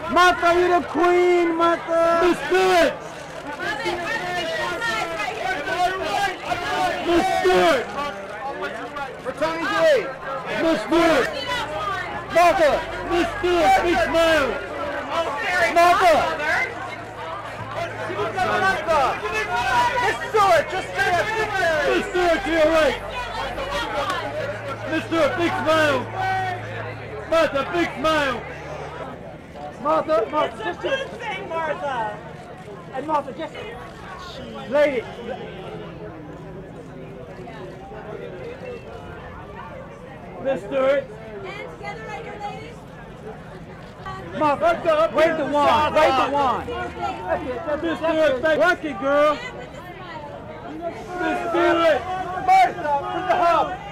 Martha, you're the queen, Martha. Miss Stewart. Miss Stewart. Returning to eight. Miss Stewart. Martha. Miss Stewart, big smile. Martha. Miss Stewart, just stay up. Miss Stewart, to your right. Miss Stewart, big smile. Martha, big smile. Martha, It's a good thing, Martha. and Martha, just lady. Miss Stewart. And together right here, ladies. Martha, wave the wand, wave the wand. Miss Stewart, work it, girl. And with the smile. Miss Stewart. Martha, from the hub.